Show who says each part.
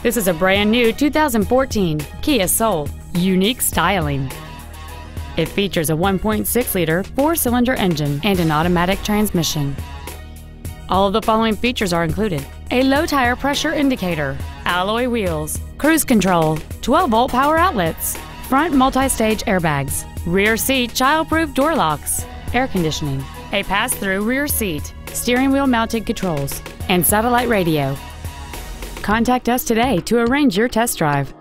Speaker 1: This is a brand new 2014 Kia Soul. Unique styling. It features a 1.6-liter four-cylinder engine and an automatic transmission. All of the following features are included: a low tire pressure indicator, alloy wheels, cruise control, 12-volt power outlets, front multi-stage airbags, rear seat child-proof door locks, air conditioning, a pass-through rear seat, steering wheel mounted controls, and satellite radio. Contact us today to arrange your test drive.